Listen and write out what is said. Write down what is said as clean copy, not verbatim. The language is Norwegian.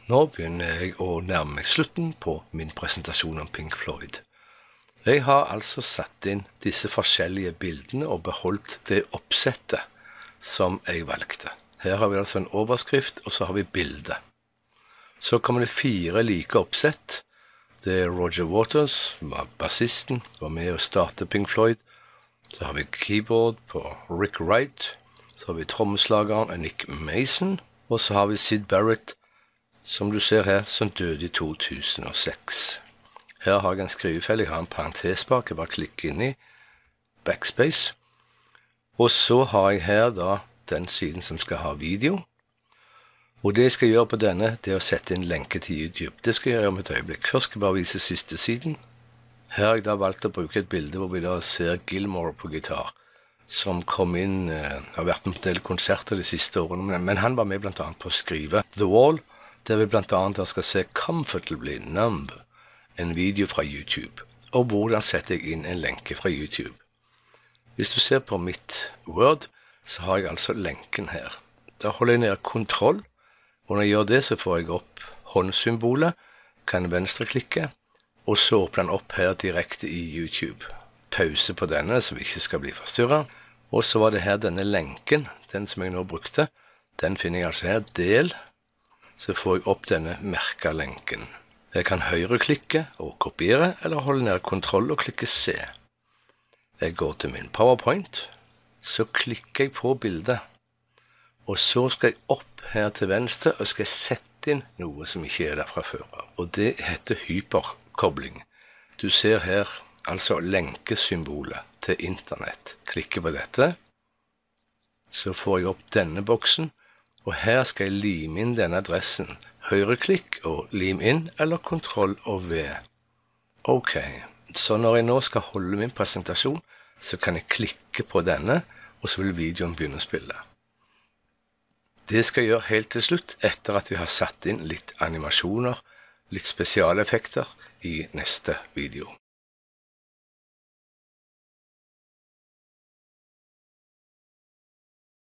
Nå begynner jeg å nærme meg slutten på min presentasjon om Pink Floyd. Jeg har altså satt inn disse forskjellige bildene og beholdt det oppsettet som jeg valgte. Her har vi altså en overskrift, og så har vi bildet. Så kommer det 4 like oppsett. Det er Roger Waters, som var bassisten, var med å starte Pink Floyd. Så har vi keyboard på Rick Wright. Så har vi trommeslageren Nick Mason. Og så har vi Syd Barrett, som du ser her, som døde i 2006. Her har jeg en skrivefeil, jeg har en parentes bak, jeg bare klikker inn i backspace. Og så har jeg her da den siden som skal ha video. Og det jeg skal gjøre på denne, det er å sette inn lenke til YouTube. Det skal jeg gjøre om et øyeblikk. Først skal jeg bare vise siste siden. Her har jeg da valgt å bruke et bilde hvor vi da ser Gilmour på gitar, som kom inn, har vært med på en del konserter de siste årene, men han var med blant annet på å skrive The Wall, der vi blant annet skal se Comfortably Numb, en video fra YouTube. Og hvordan setter jeg inn en lenke fra YouTube? Hvis du ser på mitt Word, så har jeg altså lenken her. Da holder jeg ned kontroll, og når jeg gjør det så får jeg opp håndsymbolet, kan venstreklikke, og så åpner den opp her direkte i YouTube. Pause på denne, så vi ikke skal bli forstyrret. Og så var det her denne lenken, den som jeg nå brukte. Den finner jeg altså her, del. Så får jeg opp denne merket lenken. Jeg kan høyreklikke og kopiere, eller holde ned kontroll og klikke C. Jeg går til min PowerPoint, så klikker jeg på bildet. Og så skal jeg opp her til venstre, og skal sette inn noe som ikke er der fra før. Og det heter hyperkobling. Du ser her, altså lenkesymbolet til internett. Klikker på dette, så får jeg opp denne boksen, og her skal jeg lime inn denne adressen. Høyreklikk og lim inn, eller kontroll og V. Ok, så når jeg nå skal holde min presentasjon, så kan jeg klikke på denne, og så vil videoen begynne å spille. Det skal jeg gjøre helt til slutt, etter at vi har satt inn litt animasjoner, litt spesialeffekter i neste video.